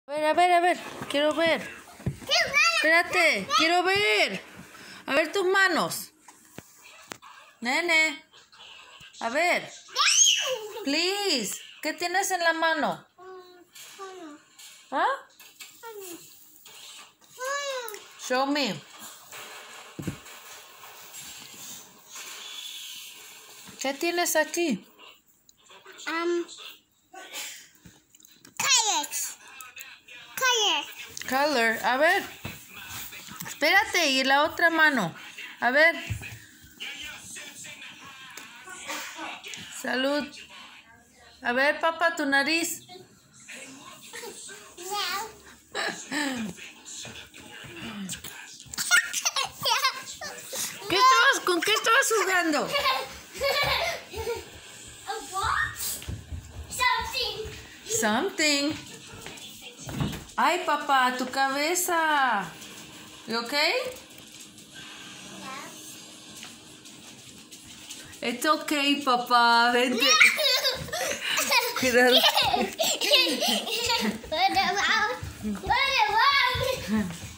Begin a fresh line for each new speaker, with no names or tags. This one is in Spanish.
A ver, quiero ver. Espérate, quiero ver. A ver tus manos. Nene. A ver. Please. ¿Qué tienes en la mano? ¿Ah? Show me. ¿Qué tienes aquí? Color. A ver. Espérate, y la otra mano. A ver. Salud. A ver, papá, tu nariz. ¿Con qué estabas jugando? Something. Ay, papá, tu cabeza. You okay? It's okay, papá. Vente. Cuidado.
What about?